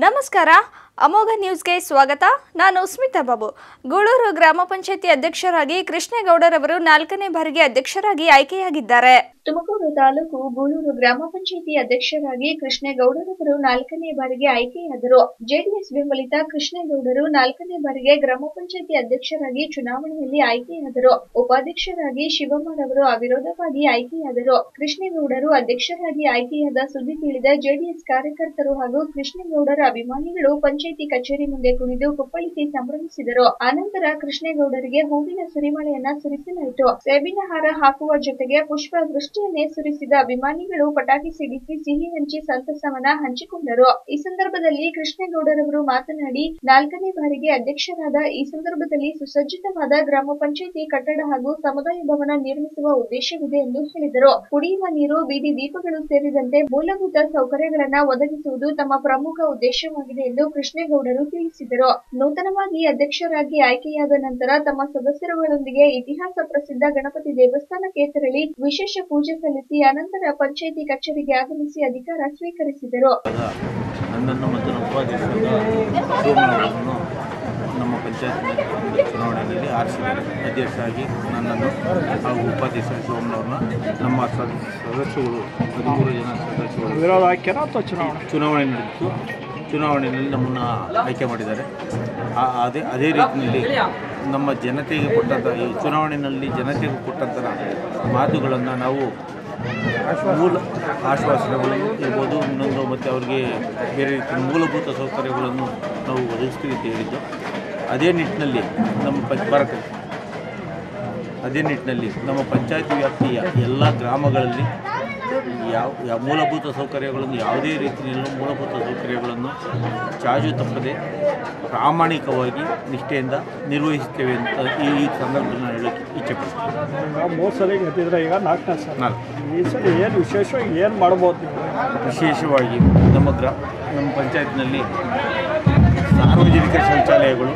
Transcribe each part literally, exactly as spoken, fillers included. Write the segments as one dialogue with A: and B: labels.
A: ನಮಸ್ಕಾರ ಅಮೋಘ ನ್ಯೂಸ್ಗೆ ಸ್ವಾಗತ. ನಾನು ಸ್ಮಿತಾ ಬಾಬು. ಗೂಳೂರು ಗ್ರಾಮ ಪಂಚಾಯಿತಿ ಅಧ್ಯಕ್ಷರಾಗಿ ಕೃಷ್ಣೇಗೌಡರವರು ನಾಲ್ಕನೇ ಬಾರಿಗೆ ಅಧ್ಯಕ್ಷರಾಗಿ ಆಯ್ಕೆಯಾಗಿದ್ದಾರೆ. ತುಮಕೂರು ತಾಲೂಕು ಗೂಳೂರು ಗ್ರಾಮ ಪಂಚಾಯಿತಿ ಅಧ್ಯಕ್ಷರಾಗಿ ಕೃಷ್ಣೇಗೌಡರವರು ನಾಲ್ಕನೇ ಬಾರಿಗೆ ಆಯ್ಕೆಯಾದರು. ಜೆಡಿಎಸ್ ಬೆಂಬಲಿತ ಕೃಷ್ಣೇಗೌಡರು ನಾಲ್ಕನೇ ಬಾರಿಗೆ ಗ್ರಾಮ ಪಂಚಾಯಿತಿ ಅಧ್ಯಕ್ಷರಾಗಿ ಚುನಾವಣೆಯಲ್ಲಿ ಆಯ್ಕೆಯಾದರು. ಉಪಾಧ್ಯಕ್ಷರಾಗಿ ಶಿವಮ್ಮರವರು ಅವಿರೋಧವಾಗಿ ಆಯ್ಕೆಯಾದರು. ಕೃಷ್ಣೇಗೌಡರು ಅಧ್ಯಕ್ಷರಾಗಿ ಆಯ್ಕೆಯಾದ ಸುದ್ದಿ ತಿಳಿದ ಜೆಡಿಎಸ್ ಕಾರ್ಯಕರ್ತರು ಹಾಗೂ ಕೃಷ್ಣೇಗೌಡರ ಅಭಿಮಾನಿಗಳು ಪಂಚಾಯಿತಿ ಕಚೇರಿ ಮುಂದೆ ಕುಣಿದು ಕುಪ್ಪಳಿಸಿ ಸಂಭ್ರಮಿಸಿದರು. ಅನಂತರ ಕೃಷ್ಣೇಗೌಡರಿಗೆ ಹೂವಿನ ಸುರಿಮಳೆಯನ್ನ ಸುರಿಸಲಾಯಿತು. ಸೇಬಿನ ಹಾರ ಹಾಕುವ ಜೊತೆಗೆ ಪುಷ್ಪ ವೃಷ್ಟಿಯನ್ನೇ ಸುರಿಸಿದ ಅಭಿಮಾನಿಗಳು ಪಟಾಕಿ ಸಿಡಿಸಿ ಸಿಹಿ ಹಂಚಿ ಸಂತಸವನ್ನ ಹಂಚಿಕೊಂಡರು. ಈ ಸಂದರ್ಭದಲ್ಲಿ ಕೃಷ್ಣೇಗೌಡರವರು ಮಾತನಾಡಿ, ನಾಲ್ಕನೇ ಬಾರಿಗೆ ಅಧ್ಯಕ್ಷರಾದ ಈ ಸಂದರ್ಭದಲ್ಲಿ ಸುಸಜ್ಜಿತವಾದ ಗ್ರಾಮ ಪಂಚಾಯಿತಿ ಕಟ್ಟಡ ಹಾಗೂ ಸಮುದಾಯ ಭವನ ನಿರ್ಮಿಸುವ ಉದ್ದೇಶವಿದೆ ಎಂದು ಹೇಳಿದರು. ಕುಡಿಯುವ ನೀರು, ಬೀದಿ ದೀಪಗಳು ಸೇರಿದಂತೆ ಮೂಲಭೂತ ಸೌಕರ್ಯಗಳನ್ನು ಒದಗಿಸುವುದು ತಮ್ಮ ಪ್ರಮುಖ ಉದ್ದೇಶವಾಗಿದೆ ಎಂದು ಕೃಷ್ಣೇಗೌಡರು ತಿಳಿಸಿದರು. ನೂತನವಾಗಿ ಅಧ್ಯಕ್ಷರಾಗಿ ಆಯ್ಕೆಯಾದ ನಂತರ ತಮ್ಮ ಸದಸ್ಯರುಗಳೊಂದಿಗೆ ಇತಿಹಾಸ ಪ್ರಸಿದ್ಧ ಗಣಪತಿ ದೇವಸ್ಥಾನಕ್ಕೆ ತೆರಳಿ ವಿಶೇಷ ಪೂಜೆ ಸಲ್ಲಿಸಿ ಅನಂತರ ಪಂಚಾಯಿತಿ ಕಚೇರಿಗೆ ಆಗಮಿಸಿ ಅಧಿಕಾರ ಸ್ವೀಕರಿಸಿದರು.
B: ನನ್ನನ್ನು ಮತ್ತು ನಮ್ಮ ನಮ್ಮ ಪಂಚಾಯತ್ ಚುನಾವಣೆಯಲ್ಲಿ ಆರಿಸಿದ್ದಾರೆ. ಅಧ್ಯಕ್ಷರಾಗಿ ನನ್ನನ್ನು ಹಾಗೂ ಉಪಾಧ್ಯಕ್ಷ ಶಿವಮ್ಮನವ್ರನ್ನ ನಮ್ಮ ಸದಸ್ಯಗಳು ಹದಿಮೂರು ಜನ ಸದಸ್ಯಗಳು ಚುನಾವಣೆ ನಡೆದಿತ್ತು. ಚುನಾವಣೆಯಲ್ಲಿ ನಮ್ಮನ್ನು ಆಯ್ಕೆ ಮಾಡಿದ್ದಾರೆ. ಅದೇ ಅದೇ ರೀತಿಯಲ್ಲಿ ನಮ್ಮ ಜನತೆಗೆ ಕೊಟ್ಟಂಥ ಈ ಚುನಾವಣೆಯಲ್ಲಿ ಜನತೆಗೆ ಕೊಟ್ಟಂಥ ಮಾತುಗಳನ್ನು ನಾವು ಮೂಲ ಆಶ್ವಾಸನೆಗಳು ಇರ್ಬೋದು, ಇನ್ನೊಂದು ಮತ್ತು ಅವರಿಗೆ ಬೇರೆ ರೀತಿಯ ಮೂಲಭೂತ ಸೌಕರ್ಯಗಳನ್ನು ನಾವು ಒದಗಿಸ್ತೀವಿ ಅಂತ ಹೇಳಿದ್ದು. ಅದೇ ನಿಟ್ಟಿನಲ್ಲಿ ನಮ್ಮ ಪಂಚ ಭಾರತ ಅದೇ ನಿಟ್ಟಿನಲ್ಲಿ ನಮ್ಮ ಪಂಚಾಯತ್ ವ್ಯಾಪ್ತಿಯ ಎಲ್ಲ ಗ್ರಾಮಗಳಲ್ಲಿ ಯಾವ ಯಾವ ಮೂಲಭೂತ ಸೌಕರ್ಯಗಳನ್ನು ಯಾವುದೇ ರೀತಿಯಲ್ಲೂ ಮೂಲಭೂತ ಸೌಕರ್ಯಗಳನ್ನು ಚಾಚು ತಪ್ಪದೆ ಪ್ರಾಮಾಣಿಕವಾಗಿ ನಿಷ್ಠೆಯಿಂದ ನಿರ್ವಹಿಸ್ತೇವೆ ಅಂತ ಈ ಸಂದರ್ಭದಲ್ಲಿ ನಾನು ಹೇಳೋಕ್ಕೆ ಇಚ್ಛೆಪಡ್ತೀನಿ.
C: ಮೂರು ಸಲ ಗೆದ್ದಿದ್ರೆ ಈಗ ನಾಲ್ಕನೇ ಸಲ
B: ನಾಲ್ಕು
C: ಈ ಸಲ ಏನು ವಿಶೇಷವಾಗಿ ಏನು ಮಾಡ್ಬೋದು?
B: ವಿಶೇಷವಾಗಿ ನಮ್ಮ ಗ್ರಾ ನಮ್ಮ ಪಂಚಾಯತ್ನಲ್ಲಿ ಸಾರ್ವಜನಿಕ ಶೌಚಾಲಯಗಳು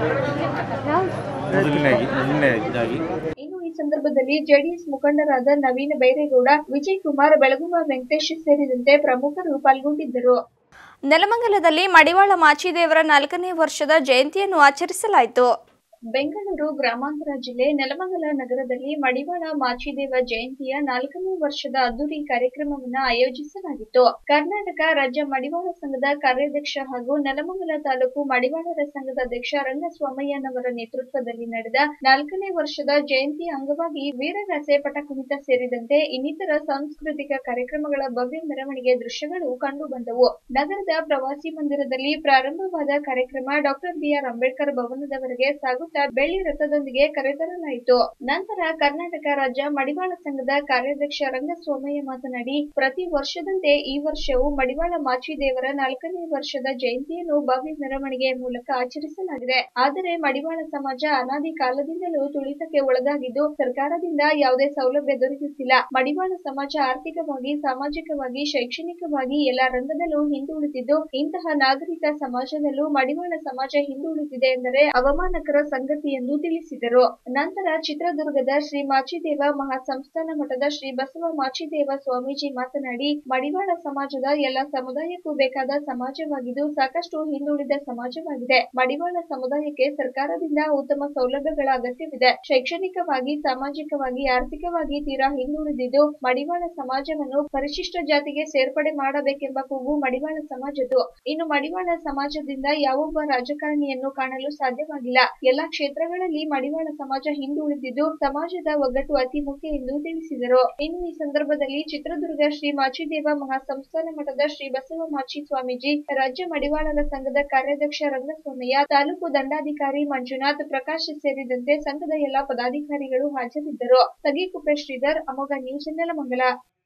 B: ಮೊದಲನೇದಾಗಿ ಮೊದಲನೇದಾಗಿ
A: ಇನ್ನು ಈ ಸಂದರ್ಭದಲ್ಲಿ ಜೆಡಿಎಸ್ ಮುಖಂಡರಾದ ನವೀನ ಬೈರೇಗೌಡ, ವಿಜಯ್ ಕುಮಾರ್, ಬೆಳಗುವ ವೆಂಕಟೇಶ್ ಸೇರಿದಂತೆ ಪ್ರಮುಖರು ಪಾಲ್ಗೊಂಡಿದ್ದರು. ನೆಲಮಂಗಲದಲ್ಲಿ ಮಡಿವಾಳ ಮಾಚಿದೇವರ ನಾಲ್ಕನೇ ವರ್ಷದ ಜಯಂತಿಯನ್ನು ಆಚರಿಸಲಾಯಿತು. ಬೆಂಗಳೂರು ಗ್ರಾಮಾಂತರ ಜಿಲ್ಲೆ ನೆಲಮಂಗಲ ನಗರದಲ್ಲಿ ಮಡಿವಾಳ ಮಾಚಿದೇವ ಜಯಂತಿಯ ನಾಲ್ಕನೇ ವರ್ಷದ ಅದ್ದೂರಿ ಕಾರ್ಯಕ್ರಮವನ್ನು ಆಯೋಜಿಸಲಾಗಿತ್ತು. ಕರ್ನಾಟಕ ರಾಜ್ಯ ಮಡಿವಾಳ ಸಂಘದ ಕಾರ್ಯಾಧ್ಯಕ್ಷ ಹಾಗೂ ನೆಲಮಂಗಲ ತಾಲೂಕು ಮಡಿವಾಳರ ಸಂಘದ ಅಧ್ಯಕ್ಷ ರಂಗಸ್ವಾಮಯ್ಯನವರ ನೇತೃತ್ವದಲ್ಲಿ ನಡೆದ ನಾಲ್ಕನೇ ವರ್ಷದ ಜಯಂತಿಯ ಅಂಗವಾಗಿ ವೀರಗಾಸೆ, ಪಟಕುಣಿತ ಸೇರಿದಂತೆ ಇನ್ನಿತರ ಸಾಂಸ್ಕೃತಿಕ ಕಾರ್ಯಕ್ರಮಗಳ ಭವ್ಯ ಮೆರವಣಿಗೆ ದೃಶ್ಯಗಳು ಕಂಡುಬಂದವು. ನಗರದ ಪ್ರವಾಸಿ ಮಂದಿರದಲ್ಲಿ ಪ್ರಾರಂಭವಾದ ಕಾರ್ಯಕ್ರಮ ಡಾಕ್ಟರ್ ಬಿಆರ್ ಅಂಬೇಡ್ಕರ್ ಭವನದವರೆಗೆ ಸಾಗುತ್ತಾ ಬೆಳ್ಳಿ ರಥದೊಂದಿಗೆ ಕರೆತರಲಾಯಿತು. ನಂತರ ಕರ್ನಾಟಕ ರಾಜ್ಯ ಮಡಿವಾಳ ಸಂಘದ ಕಾರ್ಯಾಧ್ಯಕ್ಷ ರಂಗಸ್ವಾಮಯ್ಯ ಮಾತನಾಡಿ, ಪ್ರತಿ ವರ್ಷದಂತೆ ಈ ವರ್ಷವೂ ಮಡಿವಾಳ ಮಾಚಿದೇವರ ನಾಲ್ಕನೇ ವರ್ಷದ ಜಯಂತಿಯನ್ನು ಭವ್ಯ ಮೆರವಣಿಗೆಯ ಮೂಲಕ ಆಚರಿಸಲಾಗಿದೆ. ಆದರೆ ಮಡಿವಾಳ ಸಮಾಜ ಅನಾದಿ ಕಾಲದಿಂದಲೂ ತುಳಿತಕ್ಕೆ ಒಳಗಾಗಿದ್ದು ಸರ್ಕಾರದಿಂದ ಯಾವುದೇ ಸೌಲಭ್ಯ ದೊರೆಯುತ್ತಿಲ್ಲ. ಮಡಿವಾಳ ಸಮಾಜ ಆರ್ಥಿಕವಾಗಿ, ಸಾಮಾಜಿಕವಾಗಿ, ಶೈಕ್ಷಣಿಕವಾಗಿ ಎಲ್ಲ ರಂಗದಲ್ಲೂ ಹಿಂದುಳಿದಿದ್ದು ಇಂತಹ ನಾಗರಿಕ ಸಮಾಜದಲ್ಲೂ ಮಡಿವಾಳ ಸಮಾಜ ಹಿಂದುಳಿದಿದೆ ಎಂದರೆ ಅವಮಾನಕರ ಸಂಗತಿ ಎಂದು ತಿಳಿಸಿದರು. ನಂತರ ಚಿತ್ರದುರ್ಗದ ಶ್ರೀ ಮಾಚಿದೇವ ಮಹಾಸಂಸ್ಥಾನ ಮಠದ ಶ್ರೀ ಬಸವ ಮಾಚಿದೇವ ಸ್ವಾಮೀಜಿ ಮಾತನಾಡಿ, ಮಡಿವಾಳ ಸಮಾಜದ ಎಲ್ಲ ಸಮುದಾಯಕ್ಕೂ ಬೇಕಾದ ಸಮಾಜವಾಗಿದ್ದು ಸಾಕಷ್ಟು ಹಿಂದುಳಿದ ಸಮಾಜವಾಗಿದೆ. ಮಡಿವಾಳ ಸಮುದಾಯಕ್ಕೆ ಸರ್ಕಾರದಿಂದ ಉತ್ತಮ ಸೌಲಭ್ಯಗಳ ಅಗತ್ಯವಿದೆ. ಶೈಕ್ಷಣಿಕವಾಗಿ, ಸಾಮಾಜಿಕವಾಗಿ, ಆರ್ಥಿಕವಾಗಿ ತೀರಾ ಹಿಂದುಳಿದಿದ್ದು ಮಡಿವಾಳ ಸಮಾಜವನ್ನು ಪರಿಶಿಷ್ಟ ಜಾತಿಗೆ ಸೇರ್ಪಡೆ ಮಾಡಬೇಕೆಂಬ ಕೂಗು ಮಡಿವಾಳ ಸಮಾಜದ್ದು. ಇನ್ನು ಮಡಿವಾಳ ಸಮಾಜದಿಂದ ಯಾವೊಬ್ಬ ರಾಜಕಾರಣಿಯನ್ನು ಕಾಣಲು ಸಾಧ್ಯವಾಗಿಲ್ಲ. ಎಲ್ಲಾ ಕ್ಷೇತ್ರಗಳಲ್ಲಿ ಮಡಿವಾಳ ಸಮಾಜ ಹಿಂದುಳಿದಿದ್ದು ಸಮಾಜದ ಒಗ್ಗಟ್ಟು ಅತಿ ಮುಖ್ಯ ಎಂದು ತಿಳಿಸಿದರು. ಇನ್ನು ಈ ಸಂದರ್ಭದಲ್ಲಿ ಚಿತ್ರದುರ್ಗ ಶ್ರೀ ಮಾಚಿದೇವ ಮಹಾಸಂಸ್ಥಾನ ಮಠದ ಶ್ರೀ ಬಸವ ಮಾಚಿ ಸ್ವಾಮೀಜಿ, ರಾಜ್ಯ ಮಡಿವಾಳರ ಸಂಘದ ಕಾರ್ಯಾಧ್ಯಕ್ಷ ರಂಗಸ್ವಾಮಯ್ಯ, ತಾಲೂಕು ದಂಡಾಧಿಕಾರಿ ಮಂಜುನಾಥ್, ಪ್ರಕಾಶ್ ಸೇರಿದಂತೆ ಸಂಘದ ಎಲ್ಲಾ ಪದಾಧಿಕಾರಿಗಳು ಹಾಜರಿದ್ದರು. ತಗೀಕುಪ್ಪೆ ಶ್ರೀಧರ್, ಅಮೋಘ ನ್ಯೂಸ್, ನೆಲಮಂಗಲ.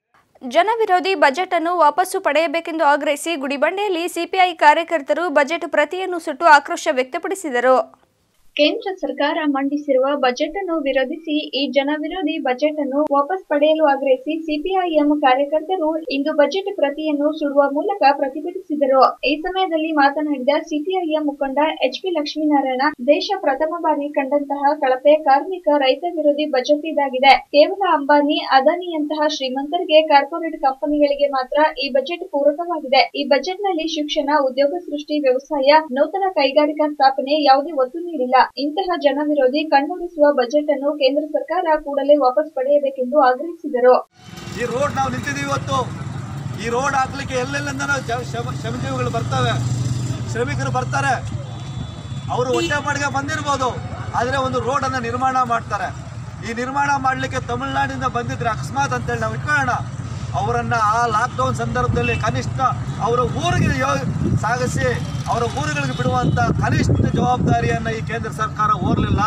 A: ಜನವಿರೋಧಿ ಬಜೆಟ್ ಅನ್ನು ವಾಪಸ್ಸು ಪಡೆಯಬೇಕೆಂದು ಆಗ್ರಹಿಸಿ ಗುಡಿಬಂಡೆಯಲ್ಲಿ ಸಿಪಿಐ ಕಾರ್ಯಕರ್ತರು ಬಜೆಟ್ ಪ್ರತಿಯನ್ನು ಸುಟ್ಟು ಆಕ್ರೋಶ ವ್ಯಕ್ತಪಡಿಸಿದರು. ಕೇಂದ್ರ ಸರ್ಕಾರ ಮಂಡಿಸಿರುವ ಬಜೆಟ್ ಅನ್ನು ವಿರೋಧಿಸಿ ಈ ಜನವಿರೋಧಿ ಬಜೆಟ್ ಅನ್ನು ವಾಪಸ್ ಪಡೆಯಲು ಆಗ್ರಹಿಸಿ ಸಿಪಿಐಎಂ ಕಾರ್ಯಕರ್ತರು ಇಂದು ಬಜೆಟ್ ಪ್ರತಿಯನ್ನು ಸುಡುವ ಮೂಲಕ ಪ್ರತಿಭಟಿಸಿದರು. ಈ ಸಮಯದಲ್ಲಿ ಮಾತನಾಡಿದ ಸಿಪಿಐಎಂ ಮುಖಂಡ ಎಚ್ ಪಿ ಲಕ್ಷ್ಮೀನಾರಾಯಣ, ದೇಶ ಪ್ರಥಮ ಬಾರಿ ಕಂಡಂತಹ ಕಳಪೆ ಕಾರ್ಮಿಕ ರೈತ ವಿರೋಧಿ ಬಜೆಟ್ ಇದಾಗಿದೆ. ಕೇವಲ ಅಂಬಾನಿ, ಅದಾನಿಯಂತಹ ಶ್ರೀಮಂತರಿಗೆ, ಕಾರ್ಪೊರೇಟ್ ಕಂಪನಿಗಳಿಗೆ ಮಾತ್ರ ಈ ಬಜೆಟ್ ಪೂರಕವಾಗಿದೆ. ಈ ಬಜೆಟ್ನಲ್ಲಿ ಶಿಕ್ಷಣ, ಉದ್ಯೋಗ ಸೃಷ್ಟಿ, ವ್ಯವಸಾಯ, ನೂತನ ಕೈಗಾರಿಕಾ ಸ್ಥಾಪನೆ ಯಾವುದೇ ಒತ್ತು ನೀಡಿಲ್ಲ. ಇಂತಹ ಜನವಿರೋಧಿ ಕಣ್ಣೊರೆಸುವ ಬಜೆಟ್ ಅನ್ನು ಕೇಂದ್ರ ಸರ್ಕಾರ ಕೂಡಲೇ ವಾಪಸ್ ಪಡೆಯಬೇಕೆಂದು ಆಗ್ರಹಿಸಿದರು.
D: ಈ ರೋಡ್ ನಾವು ನಿಂತಿದ್ದೀವಿ ಇವತ್ತು. ಈ ರೋಡ್ ಹಾಕ್ಲಿಕ್ಕೆ ಎಲ್ಲೆಲ್ಲಿಂದ ಶ್ರಮಜೀವಿಗಳು ಬರ್ತವೆ, ಶ್ರಮಿಕರು ಬರ್ತಾರೆ. ಅವರು ಹೊಟ್ಟೆಪಾಡಿಗೆ ಬಂದಿರ್ಬೋದು, ಆದರೆ ಒಂದು ರೋಡನ್ನು ನಿರ್ಮಾಣ ಮಾಡ್ತಾರೆ. ಈ ನಿರ್ಮಾಣ ಮಾಡಲಿಕ್ಕೆ ತಮಿಳುನಾಡಿನಿಂದ ಬಂದಿದ್ರೆ ಅಕಸ್ಮಾತ್ ಅಂತೇಳಿ ನಾವು ಇಟ್ಕೊಳ್ಳೋಣ, ಅವರನ್ನು ಆ ಲಾಕ್ಡೌನ್ ಸಂದರ್ಭದಲ್ಲಿ ಕನಿಷ್ಠ ಅವರ ಊರಿಗೆ ಸಾಗಿಸಿ ಅವರ ಊರುಗಳಿಗೆ ಬಿಡುವಂಥ ಕನಿಷ್ಠ ಜವಾಬ್ದಾರಿಯನ್ನು ಈ ಕೇಂದ್ರ ಸರ್ಕಾರ ಹೊರಲಿಲ್ಲ.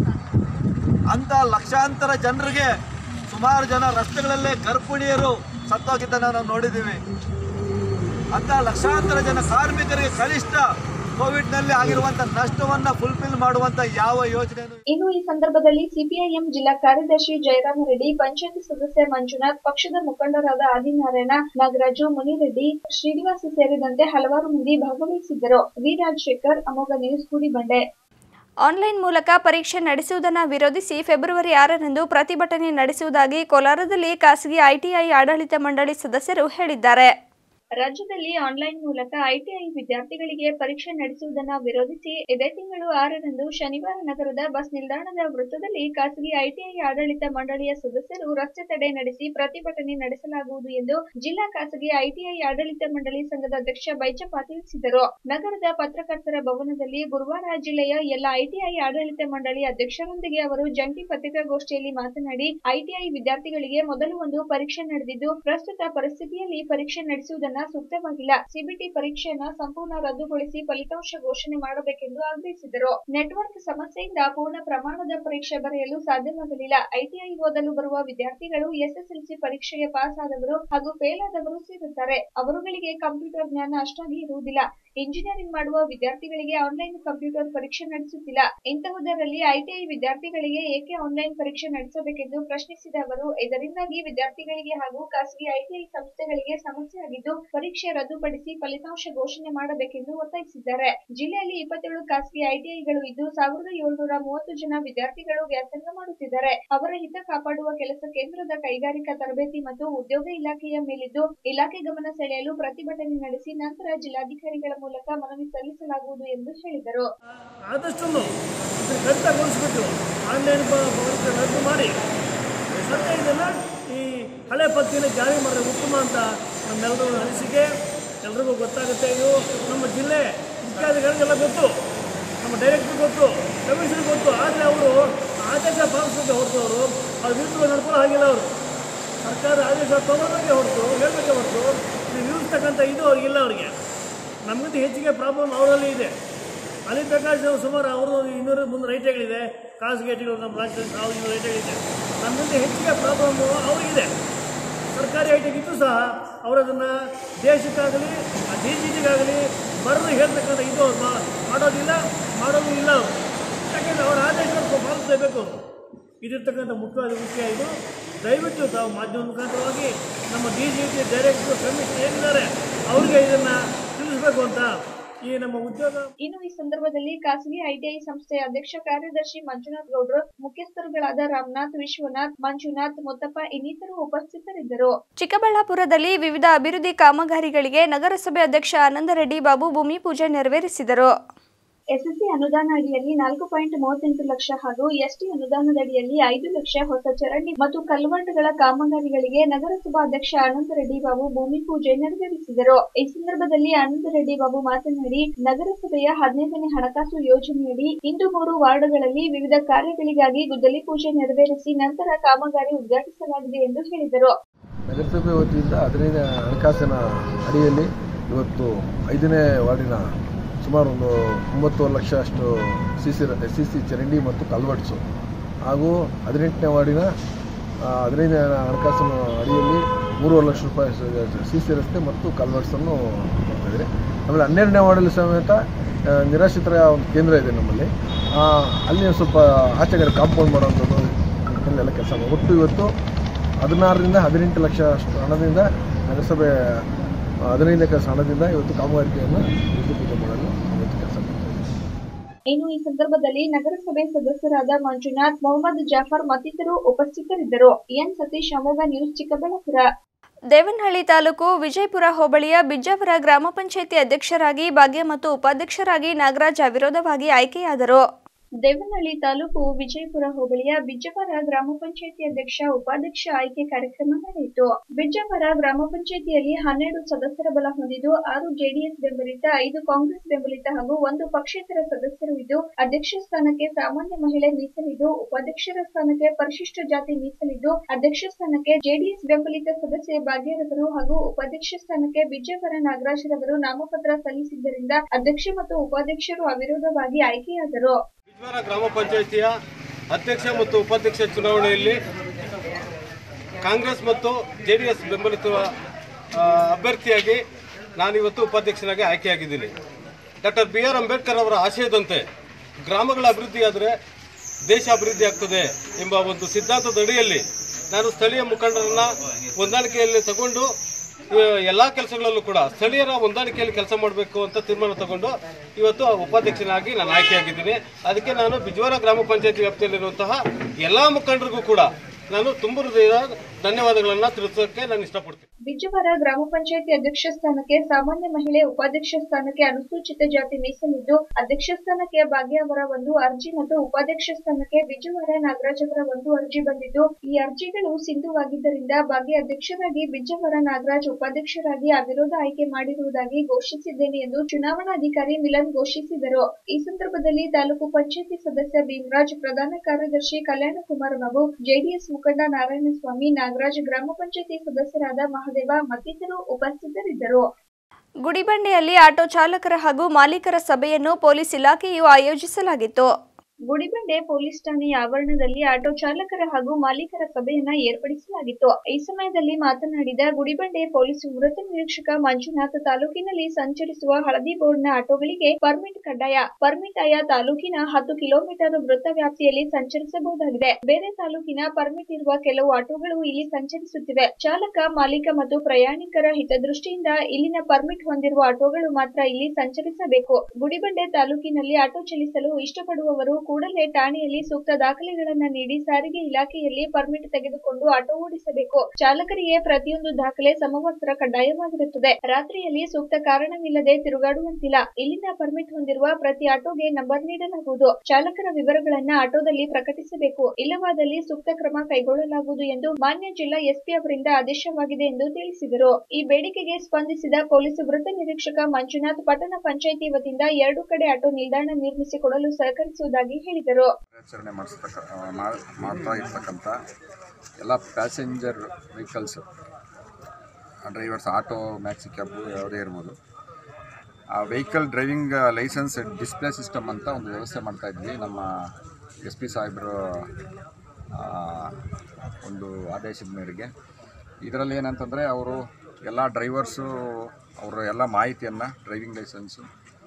D: ಅಂಥ ಲಕ್ಷಾಂತರ ಜನರಿಗೆ, ಸುಮಾರು ಜನ ರಸ್ತೆಗಳಲ್ಲೇ ಗರ್ಭಿಣಿಯರು ಸತ್ತೋಗಿದ್ದನ್ನು ನಾವು ನೋಡಿದ್ದೀವಿ. ಅಂಥ ಲಕ್ಷಾಂತರ ಜನ ಕಾರ್ಮಿಕರಿಗೆ ಕನಿಷ್ಠ ಕೋವಿಡ್ ನಲ್ಲಿ ಆಗಿರುವಂತ ನಷ್ಟವನ್ನ ಫುಲ್ಫಿಲ್ ಮಾಡುವಂತ ಯಾವ ಯೋಜನೆ.
A: ಇನ್ನು ಈ ಸಂದರ್ಭದಲ್ಲಿ ಸಿಪಿಐಎಂ ಜಿಲ್ಲಾ ಕಾರ್ಯದರ್ಶಿ ಜಯರಾಮ ರೆಡ್ಡಿ, ಪಂಚಾಯತ್ ಸದಸ್ಯ ಮಂಜುನಾಥ್, ಪಕ್ಷದ ಮುಖಂಡರಾದ ಆದಿನಾರಾಯಣ, ನಾಗರಾಜು, ಮುನಿರೆಡ್ಡಿ, ಶ್ರೀನಿವಾಸ ಸೇರಿದಂತೆ ಹಲವಾರು ಮಂದಿ ಭಾಗವಹಿಸಿದ್ದರು. ವಿ ರಾಜಶೇಖರ್, ಅಮೋಘ ನ್ಯೂಸ್, ಗುಡಿಬಂಡೆ. ಆನ್ಲೈನ್ ಮೂಲಕ ಪರೀಕ್ಷೆ ನಡೆಸುವುದನ್ನು ವಿರೋಧಿಸಿ ಫೆಬ್ರವರಿ ಆರರಂದು ಪ್ರತಿಭಟನೆ ನಡೆಸುವುದಾಗಿ ಕೋಲಾರದಲ್ಲಿ ಖಾಸಗಿ ಐಟಿಐ ಆಡಳಿತ ಮಂಡಳಿ ಸದಸ್ಯರು ಹೇಳಿದ್ದಾರೆ. ರಾಜ್ಯದಲ್ಲಿ ಆನ್ಲೈನ್ ಮೂಲಕ ಐಟಿಐ ವಿದ್ಯಾರ್ಥಿಗಳಿಗೆ ಪರೀಕ್ಷೆ ನಡೆಸುವುದನ್ನು ವಿರೋಧಿಸಿ ಇದೇ ತಿಂಗಳು ಆರರಂದು ಶನಿವಾರ ನಗರದ ಬಸ್ ನಿಲ್ದಾಣದ ವೃತ್ತದಲ್ಲಿ ಖಾಸಗಿ ಐಟಿಐ ಆಡಳಿತ ಮಂಡಳಿಯ ಸದಸ್ಯರು ರಸ್ತೆ ತಡೆ ನಡೆಸಿ ಪ್ರತಿಭಟನೆ ನಡೆಸಲಾಗುವುದು ಎಂದು ಜಿಲ್ಲಾ ಖಾಸಗಿ ಐಟಿಐ ಆಡಳಿತ ಮಂಡಳಿ ಸಂಘದ ಅಧ್ಯಕ್ಷ ಬೈಚಪ್ಪ ತಿಳಿಸಿದರು. ನಗರದ ಪತ್ರಕರ್ತರ ಭವನದಲ್ಲಿ ಗುರುವಾರ ಜಿಲ್ಲೆಯ ಎಲ್ಲ ಐಟಿಐ ಆಡಳಿತ ಮಂಡಳಿ ಅಧ್ಯಕ್ಷರೊಂದಿಗೆ ಅವರು ಜಂಟಿ ಪತ್ರಿಕಾಗೋಷ್ಠಿಯಲ್ಲಿ ಮಾತನಾಡಿ, ಐಟಿಐ ವಿದ್ಯಾರ್ಥಿಗಳಿಗೆ ಮೊದಲು ಒಂದು ಪರೀಕ್ಷೆ ನಡೆದಿದ್ದು, ಪ್ರಸ್ತುತ ಪರಿಸ್ಥಿತಿಯಲ್ಲಿ ಪರೀಕ್ಷೆ ನಡೆಸುವುದನ್ನು ಸೂಕ್ತವಾಗಿಲ್ಲ. ಸಿಬಿಟಿ ಪರೀಕ್ಷೆಯನ್ನು ಸಂಪೂರ್ಣ ರದ್ದುಗೊಳಿಸಿ ಫಲಿತಾಂಶ ಘೋಷಣೆ ಮಾಡಬೇಕೆಂದು ಆಗ್ರಹಿಸಿದರು. ನೆಟ್ವರ್ಕ್ ಸಮಸ್ಯೆಯಿಂದ ಪೂರ್ಣ ಪ್ರಮಾಣದ ಪರೀಕ್ಷೆ ಬರೆಯಲು ಸಾಧ್ಯವಾಗಲಿಲ್ಲ. ಐಟಿಐ ಓದಲು ಬರುವ ವಿದ್ಯಾರ್ಥಿಗಳು ಎಸ್ಎಸ್ಎಲ್ಸಿ ಪರೀಕ್ಷೆಗೆ ಪಾಸ್ ಆದವರು ಹಾಗೂ ಫೇಲ್ ಆದವರು ಸೇರುತ್ತಾರೆ. ಅವರುಗಳಿಗೆ ಕಂಪ್ಯೂಟರ್ ಜ್ಞಾನ ಅಷ್ಟಾಗಿ ಇರುವುದಿಲ್ಲ. ಇಂಜಿನಿಯರಿಂಗ್ ಮಾಡುವ ವಿದ್ಯಾರ್ಥಿಗಳಿಗೆ ಆನ್ಲೈನ್ ಕಂಪ್ಯೂಟರ್ ಪರೀಕ್ಷೆ ನಡೆಸುತ್ತಿಲ್ಲ. ಇಂತಹುದರಲ್ಲಿ ಐಟಿಐ ವಿದ್ಯಾರ್ಥಿಗಳಿಗೆ ಏಕೆ ಆನ್ಲೈನ್ ಪರೀಕ್ಷೆ ನಡೆಸಬೇಕೆಂದು ಪ್ರಶ್ನಿಸಿದ ಅವರು, ಇದರಿಂದಾಗಿ ವಿದ್ಯಾರ್ಥಿಗಳಿಗೆ ಹಾಗೂ ಖಾಸಗಿ ಐಟಿಐ ಸಂಸ್ಥೆಗಳಿಗೆ ಸಮಸ್ಯೆ ಆಗಿದ್ದು, ಪರೀಕ್ಷೆ ರದ್ದುಪಡಿಸಿ ಫಲಿತಾಂಶ ಘೋಷಣೆ ಮಾಡಬೇಕೆಂದು ಒತ್ತಾಯಿಸಿದ್ದಾರೆ. ಜಿಲ್ಲೆಯಲ್ಲಿ ಇಪ್ಪತ್ತೇಳು ಖಾಸಗಿ ಐಟಿಐಗಳು ಇದ್ದು, ಸಾವಿರದ ಏಳ್ನೂರ ಮೂವತ್ತು ಜನ ವಿದ್ಯಾರ್ಥಿಗಳು ವ್ಯಾಸಂಗ ಮಾಡುತ್ತಿದ್ದಾರೆ. ಅವರ ಹಿತ ಕಾಪಾಡುವ ಕೆಲಸ ಕೇಂದ್ರದ ಕೈಗಾರಿಕಾ ತರಬೇತಿ ಮತ್ತು ಉದ್ಯೋಗ ಇಲಾಖೆಯ ಮೇಲಿದ್ದು, ಇಲಾಖೆ ಗಮನ ಸೆಳೆಯಲು ಪ್ರತಿಭಟನೆ ನಡೆಸಿ ನಂತರ ಜಿಲ್ಲಾಧಿಕಾರಿಗಳ ಮೂಲಕ ಮನವಿ ಸಲ್ಲಿಸಲಾಗುವುದು ಎಂದು ಹೇಳಿದರು.
C: ಆದಷ್ಟು ಖಚಿತಗೊಳಿಸಿಬಿಟ್ಟು ಆನ್ಲೈನ್ ರದ್ದು ಮಾಡಿ ಸದ್ಯ ಇದನ್ನು ಈ ಹಳೆ ಪದ್ಧತಿಯನ್ನು ಜಾರಿ ಮಾಡಿದ್ರೆ ಉತ್ತಮ ಅಂತ ನಮ್ಮೆಲ್ಲರೂ ಅನಿಸಿಕೆ. ಎಲ್ರಿಗೂ ಗೊತ್ತಾಗುತ್ತೆ. ಇದು ನಮ್ಮ ಜಿಲ್ಲೆ ಅಧಿಕಾರಿಗಳಿಗೆಲ್ಲ ಗೊತ್ತು, ನಮ್ಮ ಡೈರೆಕ್ಟರ್ ಗೊತ್ತು, ಕಮಿಷನರ್ ಗೊತ್ತು. ಆದರೆ ಅವರು ಆದೇಶ ಪಾಲಿಸೋಕೆ ಹೊರತು ಅವರು ಅವ್ರ ವಿರುದ್ಧ ನಡ್ಕೊಳ್ಳೋ ಹಾಗಿಲ್ಲ. ಅವರು ಸರ್ಕಾರ ಆದೇಶ ತೊಗೊಳೋಕ್ಕೆ ಹೊರತು ಹೇಳಬೇಕೆ ಹೊರತು ನೀವು ನಿಲ್ಲಿಸ್ತಕ್ಕಂಥ ಇದು ಅವ್ರಿಗಿಲ್ಲ. ಅವರಿಗೆ ನಮಗಿಂತ ಹೆಚ್ಚಿಗೆ ಪ್ರಾಬ್ಲಮ್ ಅವರಲ್ಲಿ ಇದೆ. ಅಲ್ಲಿ ಪ್ರಕಾಶ್ ಸುಮಾರು ಅವರು ಇನ್ನೂರು ಮುಂದೆ ರೈಟ್ಗಳಿದೆ, ಖಾಸಗಿ ಐಟಿಗಳು ನಮ್ಮ ರಾಜ್ಯದಲ್ಲಿ ಸಾವಿರದ ಇನ್ನೂರು ರೈಟ್ಗಳಿದೆ. ನಮಗಿಂತ ಹೆಚ್ಚಿಗೆ ಪ್ರಾಬ್ಲಮ್ಮು ಅವರಿಗಿದೆ. ಸರ್ಕಾರಿ ಐಟಿಗಿದ್ದು ಸಹ ಅವರದನ್ನು ದೇಶಕ್ಕಾಗಲಿ ಡಿ ಜಿ ಟಿಗಾಗಲಿ ಬರೆದು ಹೇಳ್ತಕ್ಕಂಥ ಇದು ಅವ್ರು ಮಾಡೋದಿಲ್ಲ, ಮಾಡೋದು ಇಲ್ಲ. ಅವರು ಯಾಕೆಂದರೆ ಅವರ ಆದೇಶವನ್ನು ಪಾಲಿಸಲೇಬೇಕು. ಅವರು ಇದಿರ್ತಕ್ಕಂಥ ಮುಖ್ಯವಾದ ವಿಷಯ. ಇದು ದಯವಿಟ್ಟು ತಾವು ಮಾಧ್ಯಮ ಮುಖಾಂತರವಾಗಿ ನಮ್ಮ D G T director commission ಏನಿದ್ದಾರೆ ಅವರಿಗೆ ಇದನ್ನು ತಿಳಿಸಬೇಕು ಅಂತ ಈ ನಮ್ಮ ಉದ್ಯೋಗ.
A: ಇನ್ನು ಈ ಸಂದರ್ಭದಲ್ಲಿ ಖಾಸಗಿ ಐಟಿಐ ಸಂಸ್ಥೆಯ ಅಧ್ಯಕ್ಷ ಕಾರ್ಯದರ್ಶಿ ಮಂಜುನಾಥ್ ಗೌಡ್ರು, ಮುಖ್ಯಸ್ಥರುಗಳಾದ ರಾಮನಾಥ್, ವಿಶ್ವನಾಥ್, ಮಂಜುನಾಥ್, ಮುತ್ತಪ್ಪ ಇನ್ನಿತರು ಉಪಸ್ಥಿತರಿದ್ದರು. ಚಿಕ್ಕಬಳ್ಳಾಪುರದಲ್ಲಿ ವಿವಿಧ ಅಭಿವೃದ್ಧಿ ಕಾಮಗಾರಿಗಳಿಗೆ ನಗರಸಭೆ ಅಧ್ಯಕ್ಷ ಆನಂದರೆಡ್ಡಿ ಬಾಬು ಭೂಮಿ ಪೂಜೆ ನೆರವೇರಿಸಿದರು. ಎಸ್ಎಸ್ಸಿ ಅನುದಾನ ಅಡಿಯಲ್ಲಿ ನಾಲ್ಕು ಪಾಯಿಂಟ್ ಮೂವತ್ತೆಂಟು ಲಕ್ಷ ಹಾಗೂ ಎಸ್ಟಿ ಅನುದಾನದಡಿಯಲ್ಲಿ ಐದು ಲಕ್ಷ ಹೊಸ ಚರಂಡಿ ಮತ್ತು ಕಲ್ವರ್ಟ್ಗಳ ಕಾಮಗಾರಿಗಳಿಗೆ ನಗರಸಭಾ ಅಧ್ಯಕ್ಷ ಆನಂದರೆಡ್ಡಿ ಬಾಬು ಭೂಮಿ ಪೂಜೆ ನೆರವೇರಿಸಿದರು. ಈ ಸಂದರ್ಭದಲ್ಲಿ ಆನಂದರೆಡ್ಡಿ ಬಾಬು ಮಾತನಾಡಿ, ನಗರಸಭೆಯ ಹದಿನೈದನೇ ಹಣಕಾಸು ಯೋಜನೆಯಡಿ ಇಂದು ಮೂರು ವಾರ್ಡ್ಗಳಲ್ಲಿ ವಿವಿಧ ಕಾರ್ಯಗಳಿಗಾಗಿ ಗುದ್ದಲಿ ಪೂಜೆ ನೆರವೇರಿಸಿ ನಂತರ ಕಾಮಗಾರಿ ಉದ್ಘಾಟಿಸಲಾಗಿದೆ ಎಂದು ಹೇಳಿದರು.
E: ನಗರಸಭೆ ವತಿಯಿಂದ ಹದಿನೈದನೇ ಹಣಕಾಸಿನ ಅಡಿಯಲ್ಲಿ ಇವತ್ತು ಐದನೇ ವಾರ್ಡಿನ ಸುಮಾರು ಒಂದು ಒಂಬತ್ತುವರೆ ಲಕ್ಷ ಅಷ್ಟು ಸಿ ಸಿ ಸಿ ಸಿ ಚರಂಡಿ ಮತ್ತು ಕಲ್ವರ್ಟ್ಸು ಹಾಗೂ ಹದಿನೆಂಟನೇ ವಾರ್ಡಿನ ಹದಿನೈದನೇ ಹಣಕಾಸಿನ ಅಡಿಯಲ್ಲಿ ಮೂರುವರೆ ಲಕ್ಷ ರೂಪಾಯಿ ಸಿ ಸಿ ರಸ್ತೆ ಮತ್ತು ಕಲ್ವರ್ಟ್ಸನ್ನು ಮಾಡ್ತಾಯಿದ್ದಾರೆ. ಆಮೇಲೆ ಹನ್ನೆರಡನೇ ವಾರ್ಡಲ್ಲಿ ಸಮೇತ ನಿರಾಶ್ರಿತರ ಒಂದು ಕೇಂದ್ರ ಇದೆ ನಮ್ಮಲ್ಲಿ. ಅಲ್ಲಿ ಸ್ವಲ್ಪ ಆಚೆಗಡೆ ಕಾಂಪೌಂಡ್ ಮಾಡೋಂಥದ್ದು ಎಲ್ಲ ಕೆಲಸ ಮಾಡಿ ಒಟ್ಟು ಇವತ್ತು ಹದಿನಾರರಿಂದ ಹದಿನೆಂಟು ಲಕ್ಷ ಅಷ್ಟು ಹಣದಿಂದ ನಗರಸಭೆ ಹದಿನೈದು ಲಕ್ಷ ಹಣದಿಂದ ಇವತ್ತು ಕಾಮಗಾರಿಕೆಯನ್ನು ಪೂಜೆ ಮಾಡಲು ಇವತ್ತು ಕೆಲಸ ಮಾಡ್ತೀವಿ.
A: ಇನ್ನು ಈ ಸಂದರ್ಭದಲ್ಲಿ ನಗರಸಭೆ ಸದಸ್ಯರಾದ ಮಂಜುನಾಥ್, ಮೊಹಮ್ಮದ್ ಜಾಫರ್ ಮತ್ತಿತರರು ಉಪಸ್ಥಿತರಿದ್ದರು. N Satish, Amogha news, Chikkaballapur. ದೇವನಹಳ್ಳಿ ತಾಲೂಕು ವಿಜಯಪುರ ಹೋಬಳಿಯ ಬಿಜ್ಜಾವರ ಗ್ರಾಮ ಪಂಚಾಯಿತಿ ಅಧ್ಯಕ್ಷರಾಗಿ ಭಾಗ್ಯ ಮತ್ತು ಉಪಾಧ್ಯಕ್ಷರಾಗಿ ನಾಗರಾಜ್ ಅವಿರೋಧವಾಗಿ ಆಯ್ಕೆಯಾದರು. ದೇವನಹಳ್ಳಿ ತಾಲೂಕು ವಿಜಯಪುರ ಹೋಬಳಿಯ ಬಿಜ್ಜಾವರ ಗ್ರಾಮ ಪಂಚಾಯಿತಿ ಅಧ್ಯಕ್ಷ ಉಪಾಧ್ಯಕ್ಷ ಆಯ್ಕೆ ಕಾರ್ಯಕ್ರಮ ನಡೆಯಿತು. ಬಿಜ್ಜಾವರ ಗ್ರಾಮ ಪಂಚಾಯಿತಿಯಲ್ಲಿ ಹನ್ನೆರಡು ಸದಸ್ಯರ ಬಲ ಹೊಂದಿದ್ದು ಆರು ಜೆಡಿಎಸ್ ಬೆಂಬಲಿತ, ಐದು ಕಾಂಗ್ರೆಸ್ ಬೆಂಬಲಿತ ಹಾಗೂ ಒಂದು ಪಕ್ಷೇತರ ಸದಸ್ಯರು ಇದ್ದು, ಅಧ್ಯಕ್ಷ ಸ್ಥಾನಕ್ಕೆ ಸಾಮಾನ್ಯ ಮಹಿಳೆ ಮೀಸಲಿದ್ದು, ಉಪಾಧ್ಯಕ್ಷರ ಸ್ಥಾನಕ್ಕೆ ಪರಿಶಿಷ್ಟ ಜಾತಿ ಮೀಸಲಿದ್ದು, ಅಧ್ಯಕ್ಷ ಸ್ಥಾನಕ್ಕೆ ಜೆಡಿಎಸ್ ಬೆಂಬಲಿತ ಸದಸ್ಯೆ ಭಾಗ್ಯರವರು ಹಾಗೂ ಉಪಾಧ್ಯಕ್ಷ ಸ್ಥಾನಕ್ಕೆ ಬಿಜ್ಜಾವರ ನಾಗರಾಜರವರು ನಾಮಪತ್ರ ಸಲ್ಲಿಸಿದ್ದರಿಂದ ಅಧ್ಯಕ್ಷ ಮತ್ತು ಉಪಾಧ್ಯಕ್ಷರು ಅವಿರೋಧವಾಗಿ ಆಯ್ಕೆಯಾದರು.
F: ಬಿಜ್ಜಾವರ ಗ್ರಾಮ ಪಂಚಾಯಿತಿಯ ಅಧ್ಯಕ್ಷ ಮತ್ತು ಉಪಾಧ್ಯಕ್ಷ ಚುನಾವಣೆಯಲ್ಲಿ ಕಾಂಗ್ರೆಸ್ ಮತ್ತು ಜೆಡಿಎಸ್ ಬೆಂಬಲಿತ ಅಭ್ಯರ್ಥಿಯಾಗಿ ನಾನಿವತ್ತು ಉಪಾಧ್ಯಕ್ಷನಾಗಿ ಆಯ್ಕೆಯಾಗಿದ್ದೀನಿ. ಡಾಕ್ಟರ್ ಬಿ ಆರ್ ಅಂಬೇಡ್ಕರ್ ಅವರ ಆಶಯದಂತೆ ಗ್ರಾಮಗಳ ಅಭಿವೃದ್ಧಿಯಾದರೆ ದೇಶ ಅಭಿವೃದ್ಧಿ ಆಗ್ತದೆ ಎಂಬ ಒಂದು ಸಿದ್ಧಾಂತದ ಅಡಿಯಲ್ಲಿ ನಾನು ಸ್ಥಳೀಯ ಮುಖಂಡರನ್ನ ಹೊಂದಾಣಿಕೆಯಲ್ಲಿ ತಗೊಂಡು ಎಲ್ಲ ಕೆಲಸಗಳಲ್ಲೂ ಕೂಡ ಸ್ಥಳೀಯರ ಹೊಂದಾಣಿಕೆಯಲ್ಲಿ ಕೆಲಸ ಮಾಡಬೇಕು ಅಂತ ತೀರ್ಮಾನ ತಗೊಂಡು ಇವತ್ತು ಉಪಾಧ್ಯಕ್ಷನಾಗಿ ನಾನು ಆಯ್ಕೆಯಾಗಿದ್ದೀನಿ. ಅದಕ್ಕೆ ನಾನು ಬಿಜ್ಜಾವರ ಗ್ರಾಮ ಪಂಚಾಯತಿ ವ್ಯಾಪ್ತಿಯಲ್ಲಿರುವಂತಹ ಎಲ್ಲ ಮುಖಂಡರಿಗೂ ಕೂಡ ನಾನು ತುಂಬ ಹೃದಯದ ಧನ್ಯವಾದಗಳನ್ನು ತಿಳಿಸೋಕೆ ನಾನು ಇಷ್ಟಪಡ್ತೀನಿ.
A: ಬಿಜ್ಜಾವರ ಗ್ರಾಮ ಪಂಚಾಯಿತಿ ಅಧ್ಯಕ್ಷ ಸ್ಥಾನಕ್ಕೆ ಸಾಮಾನ್ಯ ಮಹಿಳೆ, ಉಪಾಧ್ಯಕ್ಷ ಸ್ಥಾನಕ್ಕೆ ಅನುಸೂಚಿತ ಜಾತಿ ಮೀಸಲಿದ್ದು, ಅಧ್ಯಕ್ಷ ಸ್ಥಾನಕ್ಕೆ ಭಾಗ್ಯ ಅವರ ಒಂದು ಅರ್ಜಿ ಮತ್ತು ಉಪಾಧ್ಯಕ್ಷ ಸ್ಥಾನಕ್ಕೆ ಬಿಜ್ಜಾವರ ನಾಗರಾಜ್ ಅವರ ಒಂದು ಅರ್ಜಿ ಬಂದಿದ್ದು, ಈ ಅರ್ಜಿಗಳು ಸಿಂಧುವಾಗಿದ್ದರಿಂದ ಭಾಗ್ಯ ಅಧ್ಯಕ್ಷರಾಗಿ, ಬಿಜ್ಜಾವರ ನಾಗರಾಜ್ ಉಪಾಧ್ಯಕ್ಷರಾಗಿ ಅವಿರೋಧ ಆಯ್ಕೆ ಮಾಡಿರುವುದಾಗಿ ಘೋಷಿಸಿದ್ದೇನೆ ಎಂದು ಚುನಾವಣಾಧಿಕಾರಿ ಮಿಲನ್ ಘೋಷಿಸಿದರು. ಈ ಸಂದರ್ಭದಲ್ಲಿ ತಾಲೂಕು ಪಂಚಾಯಿತಿ ಸದಸ್ಯ ಭೀಮರಾಜ್, ಪ್ರಧಾನ ಕಾರ್ಯದರ್ಶಿ ಕಲ್ಯಾಣಕುಮಾರ್ ಬಾಬು, ಜೆಡಿಎಸ್ ಮುಖಂಡ ನಾರಾಯಣಸ್ವಾಮಿ, ನಾಗರಾಜ್, ಗ್ರಾಮ ಪಂಚಾಯಿತಿ ಸದಸ್ಯರಾದ ಮಹದೇವ ಮತ್ತಿತರರು ಉಪಸ್ಥಿತರಿದ್ದರು. ಗುಡಿಬಂಡೆಯಲ್ಲಿ ಆಟೋ ಚಾಲಕರ ಹಾಗೂ ಮಾಲೀಕರ ಸಭೆಯನ್ನು ಪೊಲೀಸ್ ಇಲಾಖೆಯು ಆಯೋಜಿಸಲಾಗಿತ್ತು. ಗುಡಿಬಂಡೆ ಪೊಲೀಸ್ ಠಾಣೆಯ ಆವರಣದಲ್ಲಿ ಆಟೋ ಚಾಲಕರ ಹಾಗೂ ಮಾಲೀಕರ ಸಭೆಯನ್ನ ಏರ್ಪಡಿಸಲಾಗಿತ್ತು. ಈ ಸಮಯದಲ್ಲಿ ಮಾತನಾಡಿದ ಗುಡಿಬಂಡೆ ಪೊಲೀಸ್ ವೃತ್ತ ನಿರೀಕ್ಷಕ ಮಂಜುನಾಥ್, ತಾಲೂಕಿನಲ್ಲಿ ಸಂಚರಿಸುವ ಹಳದಿ ಬೋರ್ಡ್ನ ಆಟೋಗಳಿಗೆ ಪರ್ಮಿಟ್ ಕಡ್ಡಾಯ. ಪರ್ಮಿಟ್ ಆಯಾ ತಾಲೂಕಿನ ಹತ್ತು ಕಿಲೋಮೀಟರ್ ವೃತ್ತ ವ್ಯಾಪ್ತಿಯಲ್ಲಿ ಸಂಚರಿಸಬಹುದಾಗಿದೆ. ಬೇರೆ ತಾಲೂಕಿನ ಪರ್ಮಿಟ್ ಇರುವ ಕೆಲವು ಆಟೋಗಳು ಇಲ್ಲಿ ಸಂಚರಿಸುತ್ತಿವೆ. ಚಾಲಕ, ಮಾಲೀಕ ಮತ್ತು ಪ್ರಯಾಣಿಕರ ಹಿತದೃಷ್ಟಿಯಿಂದ ಇಲ್ಲಿನ ಪರ್ಮಿಟ್ ಹೊಂದಿರುವ ಆಟೋಗಳು ಮಾತ್ರ ಇಲ್ಲಿ ಸಂಚರಿಸಬೇಕು. ಗುಡಿಬಂಡೆ ತಾಲೂಕಿನಲ್ಲಿ ಆಟೋ ಚಲಿಸಲು ಇಷ್ಟಪಡುವವರು ಕೂಡಲೇ ಠಾಣೆಯಲ್ಲಿ ಸೂಕ್ತ ದಾಖಲೆಗಳನ್ನು ನೀಡಿ ಸಾರಿಗೆ ಇಲಾಖೆಯಲ್ಲಿ ಪರ್ಮಿಟ್ ತೆಗೆದುಕೊಂಡು ಆಟೋ ಓಡಿಸಬೇಕು. ಚಾಲಕರಿಗೆ ಪ್ರತಿಯೊಂದು ದಾಖಲೆ ಸಮವಸ್ತ್ರ ಕಡ್ಡಾಯವಾಗಿರುತ್ತದೆ. ರಾತ್ರಿಯಲ್ಲಿ ಸೂಕ್ತ ಕಾರಣವಿಲ್ಲದೆ ತಿರುಗಾಡುವಂತಿಲ್ಲ. ಇಲ್ಲಿನ ಪರ್ಮಿಟ್ ಹೊಂದಿರುವ ಪ್ರತಿ ಆಟೋಗೆ ನಂಬರ್ ನೀಡಲಾಗುವುದು. ಚಾಲಕರ ವಿವರಗಳನ್ನ ಆಟೋದಲ್ಲಿ ಪ್ರಕಟಿಸಬೇಕು. ಇಲ್ಲವಾದಲ್ಲಿ ಸೂಕ್ತ ಕ್ರಮ ಕೈಗೊಳ್ಳಲಾಗುವುದು ಎಂದು ಮಾನ್ಯ ಜಿಲ್ಲಾ ಎಸ್ಪಿ ಅವರಿಂದ ಆದೇಶವಾಗಿದೆ ಎಂದು ತಿಳಿಸಿದರು. ಈ ಬೇಡಿಕೆಗೆ ಸ್ಪಂದಿಸಿದ ಪೊಲೀಸ್ ವೃತ್ತ ನಿರೀಕ್ಷಕ ಮಂಜುನಾಥ್, ಪಟ್ಟಣ ಪಂಚಾಯಿತಿ ವತಿಯಿಂದ ಎರಡು ಕಡೆ ಆಟೋ ನಿಲ್ದಾಣ ನಿರ್ಮಿಸಿಕೊಡಲು ಸಹಕರಿಸುವುದಾಗಿ ಹೇಳಿದರು.
G: ಕಾರ್ಯಾಚರಣೆ ಮಾಡ್ತಾ ಇರ್ತಕ್ಕಂಥ ಎಲ್ಲ passenger vehicles, drivers, auto, maxi cab ಯಾವುದೇ ಇರ್ಬೋದು, ಆ vehicle driving licence display system ಅಂತ ಒಂದು ವ್ಯವಸ್ಥೆ ಮಾಡ್ತಾ ಇದ್ವಿ. ನಮ್ಮ ಎಸ್ ಪಿ ಸಾಹೇಬರು ಒಂದು ಆದೇಶದ ಮೇರೆಗೆ ಇದರಲ್ಲಿ ಏನಂತಂದರೆ ಅವರು ಎಲ್ಲ ಡ್ರೈವರ್ಸು ಅವರ ಎಲ್ಲ ಮಾಹಿತಿಯನ್ನು, ಡ್ರೈವಿಂಗ್ ಲೈಸೆನ್ಸು,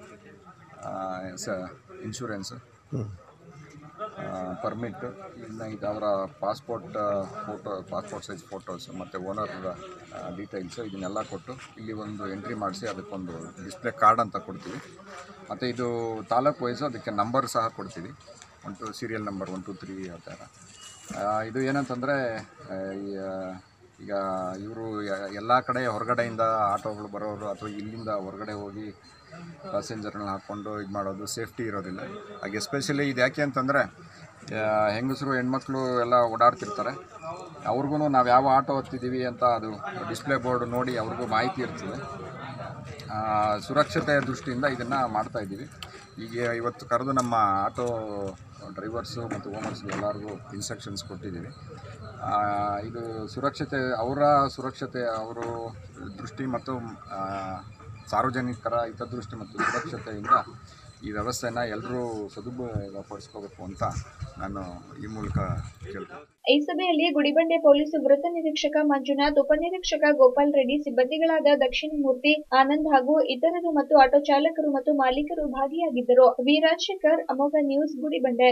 G: ಇನ್ಶೂರೆನ್ಸು, ಪರ್ಮಿಟ್, ಇನ್ನು ಇದು ಅವರ passport photo, passport size photos ಮತ್ತು ಓನರ್ ಡೀಟೇಲ್ಸು ಇದನ್ನೆಲ್ಲ ಕೊಟ್ಟು ಇಲ್ಲಿ ಒಂದು ಎಂಟ್ರಿ ಮಾಡಿಸಿ ಅದಕ್ಕೊಂದು ಡಿಸ್ಪ್ಲೇ ಕಾರ್ಡ್ ಅಂತ ಕೊಡ್ತೀವಿ. ಮತ್ತು ಇದು ತಾಲೂಕು ವೈಸು ಅದಕ್ಕೆ ನಂಬರ್ ಸಹ ಕೊಡ್ತೀವಿ. One two serial number one two three ಆ ಥರ. ಇದು ಏನಂತಂದರೆ ಈಗ ಇವರು ಎಲ್ಲ ಕಡೆ ಹೊರಗಡೆಯಿಂದ ಆಟೋಗಳು ಬರೋರು ಅಥವಾ ಇಲ್ಲಿಂದ ಹೊರಗಡೆ ಹೋಗಿ ಪ್ಯಾಸೆಂಜರ್ಗಳನ್ನ ಹಾಕ್ಕೊಂಡು ಇದು ಮಾಡೋದು ಸೇಫ್ಟಿ ಇರೋದಿಲ್ಲ. ಹಾಗೆ ಎಸ್ಪೆಷಲಿ ಇದು ಯಾಕೆ ಅಂತಂದರೆ ಹೆಂಗಸರು, ಹೆಣ್ಮಕ್ಳು ಎಲ್ಲ ಓಡಾಡ್ತಿರ್ತಾರೆ. ಅವ್ರಿಗೂ ನಾವು ಯಾವ ಆಟೋ ಹತ್ತಿದ್ದೀವಿ ಅಂತ ಅದು ಡಿಸ್ಪ್ಲೇ ಬೋರ್ಡ್ ನೋಡಿ ಅವ್ರಿಗೂ ಮಾಹಿತಿ ಇರ್ತದೆ. ಸುರಕ್ಷತೆಯ ದೃಷ್ಟಿಯಿಂದ ಇದನ್ನು ಮಾಡ್ತಾಯಿದ್ದೀವಿ. ಈಗ ಇವತ್ತು ಕರೆದು ನಮ್ಮ ಆಟೋ ಡ್ರೈವರ್ಸು ಮತ್ತು ಓನರ್ಸ್ಗೆ ಎಲ್ಲರಿಗೂ ಇನ್ಸ್ಟ್ರಕ್ಷನ್ಸ್ ಕೊಟ್ಟಿದ್ದೀವಿ. ಇದು ಸುರಕ್ಷತೆ, ಅವರ ಸುರಕ್ಷತೆ, ಅವರು ದೃಷ್ಟಿ ಮತ್ತು ಸಾರ್ವಜನಿಕರ ಹಿತದೃಷ್ಟಿ ಮತ್ತು ಸುರಕ್ಷತೆಯಿಂದ ಈ ವ್ಯವಸ್ಥೆನ ಎಲ್ಲರೂ ಸದುಪಯೋಗಪಡಿಸ್ಕೋಬೇಕು ಅಂತ ನಾನು ಈ ಮೂಲಕ ಕೇಳ್ತೀನಿ.
A: ಈ ಸಭೆಯಲ್ಲಿ ಗುಡಿಬಂಡೆ ಪೊಲೀಸ್ ವೃತ್ತ ನಿರೀಕ್ಷಕ ಮಂಜುನಾಥ್, ಉಪನಿರೀಕ್ಷಕ ಗೋಪಾಲ್ ರೆಡ್ಡಿ, ಸಿಬ್ಬಂದಿಗಳಾದ ದಕ್ಷಿಣಮೂರ್ತಿ, ಆನಂದ್ ಹಾಗೂ ಇತರರು ಮತ್ತು ಆಟೋ ಚಾಲಕರು ಮತ್ತು ಮಾಲೀಕರು ಭಾಗಿಯಾಗಿದ್ದರು. ವಿ ರಾಜಶೇಖರ್, ಅಮೋಘ ನ್ಯೂಸ್, ಗುಡಿಬಂಡೆ.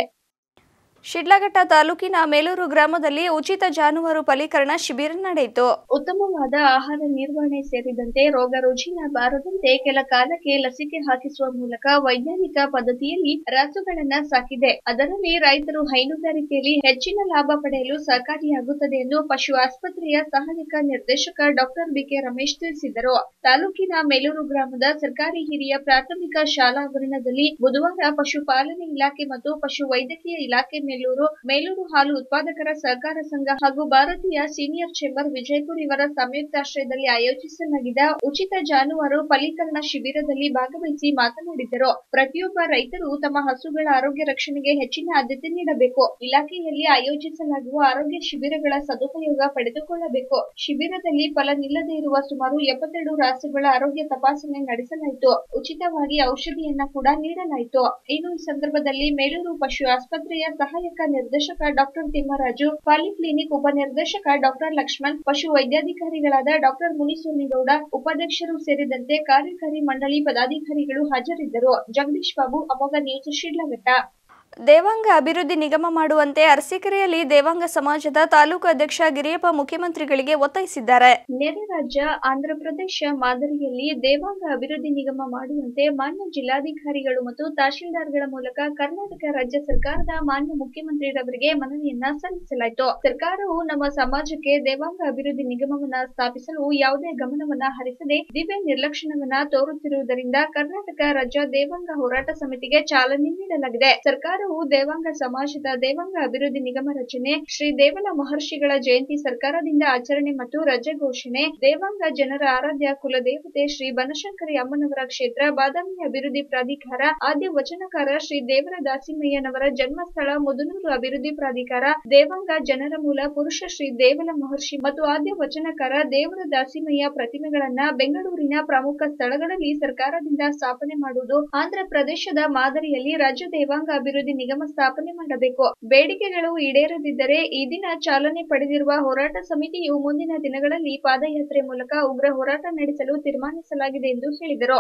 A: ಶಿಡ್ಲಘಟ್ಟ ತಾಲೂಕಿನ ಮೇಲೂರು ಗ್ರಾಮದಲ್ಲಿ ಉಚಿತ ಜಾನುವಾರು ಫಲೀಕರಣ ಶಿಬಿರ ನಡೆಯಿತು. ಉತ್ತಮವಾದ ಆಹಾರ ನಿರ್ವಹಣೆ ಸೇರಿದಂತೆ ರೋಗ ರುಜಿನ ಬಾರದಂತೆ ಕೆಲ ಕಾಲಕ್ಕೆ ಲಸಿಕೆ ಹಾಕಿಸುವ ಮೂಲಕ ವೈಜ್ಞಾನಿಕ ಪದ್ಧತಿಯಲ್ಲಿ ರಾಸುಗಳನ್ನ ಸಾಕಿದೆ. ಅದರಲ್ಲಿ ರೈತರು ಹೈನುಗಾರಿಕೆಯಲ್ಲಿ ಹೆಚ್ಚಿನ ಲಾಭ ಪಡೆಯಲು ಸಹಕಾರಿಯಾಗುತ್ತದೆ ಎಂದು ಪಶು ಆಸ್ಪತ್ರೆಯ ಸಹಾಯಕ ನಿರ್ದೇಶಕ ಡಾಕ್ಟರ್ ಬಿಕೆ ರಮೇಶ್ ತಿಳಿಸಿದರು. ತಾಲೂಕಿನ ಮೇಲೂರು ಗ್ರಾಮದ ಸರ್ಕಾರಿ ಹಿರಿಯ ಪ್ರಾಥಮಿಕ ಶಾಲಾ ಆವರಣದಲ್ಲಿ ಬುಧವಾರ ಪಶುಪಾಲನೆ ಇಲಾಖೆ ಮತ್ತು ಪಶು ವೈದ್ಯಕೀಯ ಇಲಾಖೆ ಮೇಲೂರು ಮೇಲೂರು ಹಾಲು ಉತ್ಪಾದಕರ ಸಹಕಾರ ಸಂಘ ಹಾಗೂ ಭಾರತೀಯ ಸೀನಿಯರ್ ಚೇಂಬರ್ ವಿಜಯಪುರ ಇವರ ಸಂಯುಕ್ತಾಶ್ರಯದಲ್ಲಿ ಆಯೋಜಿಸಲಾಗಿದ್ದ ಉಚಿತ ಜಾನುವಾರು ಫಲೀಕರಣ ಶಿಬಿರದಲ್ಲಿ ಭಾಗವಹಿಸಿ ಮಾತನಾಡಿದರು. ಪ್ರತಿಯೊಬ್ಬ ರೈತರು ತಮ್ಮ ಹಸುಗಳ ಆರೋಗ್ಯ ರಕ್ಷಣೆಗೆ ಹೆಚ್ಚಿನ ಆದ್ಯತೆ ನೀಡಬೇಕು. ಇಲಾಖೆಯಲ್ಲಿ ಆಯೋಜಿಸಲಾಗುವ ಆರೋಗ್ಯ ಶಿಬಿರಗಳ ಸದುಪಯೋಗ ಪಡೆದುಕೊಳ್ಳಬೇಕು. ಶಿಬಿರದಲ್ಲಿ ಫಲ ನಿಲ್ಲದೇ ಇರುವ ಸುಮಾರು ಎಪ್ಪತ್ತೆರಡು ರಾಸುಗಳ ಆರೋಗ್ಯ ತಪಾಸಣೆ ನಡೆಸಲಾಯಿತು. ಉಚಿತವಾಗಿ ಔಷಧಿಯನ್ನ ಕೂಡ ನೀಡಲಾಯಿತು. ಇನ್ನು ಈ ಸಂದರ್ಭದಲ್ಲಿ ಮೇಲೂರು ಪಶು ಆಸ್ಪತ್ರೆಯ ಸಹಾಯಕ ನಿರ್ದೇಶಕ ಡಾಕ್ಟರ್ ತಿಮ್ಮರಾಜು, ಪಾಲಿಕ್ಲಿನಿಕ್ ಉಪನಿರ್ದೇಶಕ ಡಾಕ್ಟರ್ ಲಕ್ಷ್ಮಣ್, ಪಶು ವೈದ್ಯಾಧಿಕಾರಿಗಳಾದ ಡಾಕ್ಟರ್ ಮುನಿಸ್ವಾಮಿಗೌಡ, ಉಪಾಧ್ಯಕ್ಷರು ಸೇರಿದಂತೆ ಕಾರ್ಯಕಾರಿ ಮಂಡಳಿ ಪದಾಧಿಕಾರಿಗಳು ಹಾಜರಿದ್ದರು. ಜಗದೀಶ್ ಬಾಬು, ಅಮೋಘ ನ್ಯೂಸ್, ಶಿಡ್ಲಘಟ್ಟ. ದೇವಾಂಗ ಅಭಿವೃದ್ಧಿ ನಿಗಮ ಮಾಡುವಂತೆ ಅರಸೀಕೆರೆಯಲ್ಲಿ ದೇವಾಂಗ ಸಮಾಜದ ತಾಲೂಕು ಅಧ್ಯಕ್ಷ ಗಿರಿಯಪ್ಪ ಮುಖ್ಯಮಂತ್ರಿಗಳಿಗೆ ಒತ್ತಾಯಿಸಿದ್ದಾರೆ. ನೆರೆ ರಾಜ್ಯ ಆಂಧ್ರಪ್ರದೇಶ ಮಾದರಿಯಲ್ಲಿ ದೇವಾಂಗ ಅಭಿವೃದ್ಧಿ ನಿಗಮ ಮಾಡುವಂತೆ ಮಾನ್ಯ ಜಿಲ್ಲಾಧಿಕಾರಿಗಳು ಮತ್ತು ತಹಶೀಲ್ದಾರ್ಗಳ ಮೂಲಕ ಕರ್ನಾಟಕ ರಾಜ್ಯ ಸರ್ಕಾರದ ಮಾನ್ಯ ಮುಖ್ಯಮಂತ್ರಿಯವರಿಗೆ ಮನವಿಯನ್ನ ಸಲ್ಲಿಸಲಾಯಿತು. ಸರ್ಕಾರವು ನಮ್ಮ ಸಮಾಜಕ್ಕೆ ದೇವಾಂಗ ಅಭಿವೃದ್ಧಿ ನಿಗಮವನ್ನ ಸ್ಥಾಪಿಸಲು ಯಾವುದೇ ಗಮನವನ್ನ ಹರಿಸದೆ ದಿವ್ಯ ನಿರ್ಲಕ್ಷ್ಯವನ್ನ ತೋರುತ್ತಿರುವುದರಿಂದ ಕರ್ನಾಟಕ ರಾಜ್ಯ ದೇವಾಂಗ ಹೋರಾಟ ಸಮಿತಿಗೆ ಚಾಲನೆ ನೀಡಲಾಗಿದೆ. ಸರ್ಕಾರ ದೇವಾಂಗ ಸಮಾಜದ ದೇವಾಂಗ ಅಭಿವೃದ್ಧಿ ನಿಗಮ ರಚನೆ, ಶ್ರೀ ದೇವಲ ಮಹರ್ಷಿಗಳ ಜಯಂತಿ ಸರ್ಕಾರದಿಂದ ಆಚರಣೆ ಮತ್ತು ರಜೆ ಘೋಷಣೆ, ದೇವಾಂಗ ಜನರ ಆರಾಧ್ಯ ಕುಲದೇವತೆ ಶ್ರೀ ಬನಶಂಕರಿ ಅಮ್ಮನವರ ಕ್ಷೇತ್ರ ಬಾದಾಮಿ ಅಭಿವೃದ್ಧಿ ಪ್ರಾಧಿಕಾರ, ಆದ್ಯ ವಚನಕಾರ ಶ್ರೀ ದೇವರ ದಾಸಿಮಯ್ಯನವರ ಜನ್ಮಸ್ಥಳ ಮುದನೂರು ಅಭಿವೃದ್ಧಿ ಪ್ರಾಧಿಕಾರ, ದೇವಾಂಗ ಜನರ ಮೂಲ ಪುರುಷ ಶ್ರೀ ದೇವಲ ಮಹರ್ಷಿ ಮತ್ತು ಆದ್ಯ ವಚನಕಾರ ದೇವರ ದಾಸಿಮಯ್ಯ ಪ್ರತಿಮೆಗಳನ್ನ ಬೆಂಗಳೂರಿನ ಪ್ರಮುಖ ಸ್ಥಳಗಳಲ್ಲಿ ಸರ್ಕಾರದಿಂದ ಸ್ಥಾಪನೆ ಮಾಡುವುದು, ಆಂಧ್ರ ಪ್ರದೇಶದ ಮಾದರಿಯಲ್ಲಿ ರಾಜ್ಯ ದೇವಾಂಗ ಅಭಿವೃದ್ಧಿ ನಿಗಮ ಸ್ಥಾಪನೆ ಮಾಡಬೇಕು. ಬೇಡಿಕೆಗಳು ಈಡೇರದಿದ್ದರೆ ಈ ದಿನ ಚಾಲನೆ ಪಡೆದಿರುವ ಹೋರಾಟ ಸಮಿತಿಯು ಮುಂದಿನ ದಿನಗಳಲ್ಲಿ ಪಾದಯಾತ್ರೆ ಮೂಲಕ ಉಗ್ರ ಹೋರಾಟ ನಡೆಸಲು ತೀರ್ಮಾನಿಸಲಾಗಿದೆ ಎಂದು ಹೇಳಿದರು.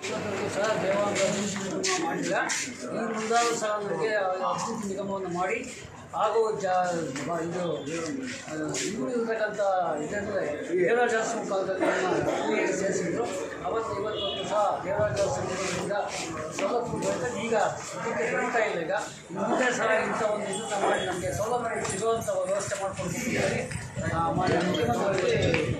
H: ನಿಗಮವನ್ನು ಮಾಡಿ ಹಾಗೂ ಜಾ ಇದು ಇನ್ನೂ ಇರತಕ್ಕಂಥ ಇದಂದರೆ ದೇವರಾಜ ಕಾಲದಲ್ಲಿ ನಮ್ಮ ಸೇರಿಸಿದ್ರು. ಅವತ್ತು ಇವತ್ತು ಸಹ ದೇವರಾಜ ಸಂಘದಿಂದ ಸವಲತ್ತು ಈಗ ಇದಕ್ಕೆ ಬೆಳೀತಾ ಇಲ್ಲ. ಈಗ ಮುಂದೆ ಸಹ ಇಂಥ ಒಂದು ಇದನ್ನು ಮಾಡಿ ನಮಗೆ ಸೌಲಭ್ಯ ಸಿಗುವಂಥ ವ್ಯವಸ್ಥೆ ಮಾಡಿಕೊಡ್ತಿದ್ದೀವಿ. ಮಾಡಿ ಮುಖ್ಯಮಂತ್ರಿ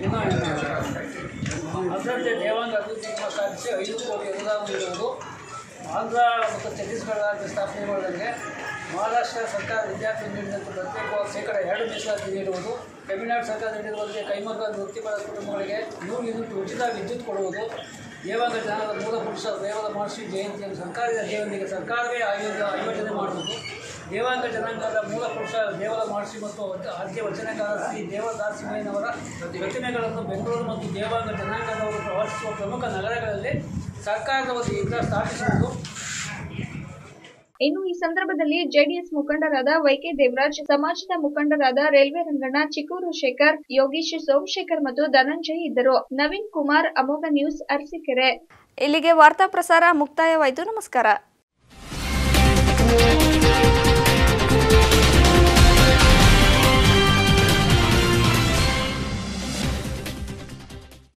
H: ಅದರಂತೆ ದೇವಾಂಗ ಅಭಿವೃದ್ಧಿ ನಿಗಮ ಸ್ಥಾಪಿಸಿ ಐದು ಕೋಟಿ ಅನುದಾನ ನೀಡುವುದು, ಆಂಧ್ರ ಮತ್ತು ಛತ್ತೀಸ್ಗಢ ರಾಜ್ಯ ಸ್ಥಾಪನೆ ಮಾಡಿದಂಗೆ ಮಹಾರಾಷ್ಟ್ರ ಸರ್ಕಾರ ವಿದ್ಯಾರ್ಥಿ ನೀಡಿದಂತೆ ಪ್ರತ್ಯೇಕವಾಗಿ ಶೇಕಡ ಎರಡು ಮೀಸಲಾತಿ ನೀಡುವುದು, ತಮಿಳುನಾಡು ಸರ್ಕಾರ ನೀಡಿರುವುದಕ್ಕೆ ಕೈಮಗ್ಗ ವೃತ್ತಿಪರ ಕುಟುಂಬಗಳಿಗೆ ನೂರು ಯೂನಿಟ್ ಉಚಿತ ವಿದ್ಯುತ್ ಕೊಡುವುದು, ದೇವಾಂಗ ಜನರ ಮೂಲ ಪುರುಷ ದೇವರ ಮಹರ್ಷಿ ಜಯಂತಿಯನ್ನು ಸರ್ಕಾರದ ಜೀವನಿಗೆ ಸರ್ಕಾರವೇ ಆಯೋಜ ಆಯೋಜನೆ ಮಾಡುವುದು, ದೇವಾಂಗ ಜನಾಂಗದ ಮೂಲ ಪುರುಷ ದೇವರ ಮಹರ್ಷಿ ಮತ್ತು ಆದ್ಯ ವಚನಕಾರ ಶ್ರೀ ದೇವರ ದಾಸಿಮಯ್ಯನವರ ಪ್ರತಿಮೆಗಳನ್ನು ಬೆಂಗಳೂರು ಮತ್ತು ದೇವಾಂಗ ಜನಾಂಗದವರು ಪ್ರವಾಸಿಸುವ ಪ್ರಮುಖ ನಗರಗಳಲ್ಲಿ ಸರ್ಕಾರದ ವತಿಯಿಂದ ಸ್ಥಾಪಿಸುವುದು.
A: ಇನ್ನು ಈ ಸಂದರ್ಭದಲ್ಲಿ ಜೆಡಿಎಸ್ ಮುಖಂಡರಾದ ವೈಕೆ ದೇವರಾಜ್, ಸಮಾಜದ ಮುಖಂಡರಾದ ರೈಲ್ವೆ ರಂಗಣ್ಣ, ಚಿಕ್ಕೂರು ಶೇಖರ್, ಯೋಗೀಶ್, ಸೋಮಶೇಖರ್ ಮತ್ತು ಧನಂಜಯ್ ಇದ್ದರು. ನವೀನ್ ಕುಮಾರ್, ಅಮೋಘ ನ್ಯೂಸ್, ಅರಸೀಕೆರೆ. ಇಲ್ಲಿಗೆ ವಾರ್ತಾ ಪ್ರಸಾರ ಮುಕ್ತಾಯವಾಯಿತು. ನಮಸ್ಕಾರ.